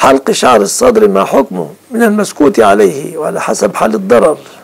حلق شعر الصدر ما حكمه من المسكوت عليه وعلى حسب حال الضرر.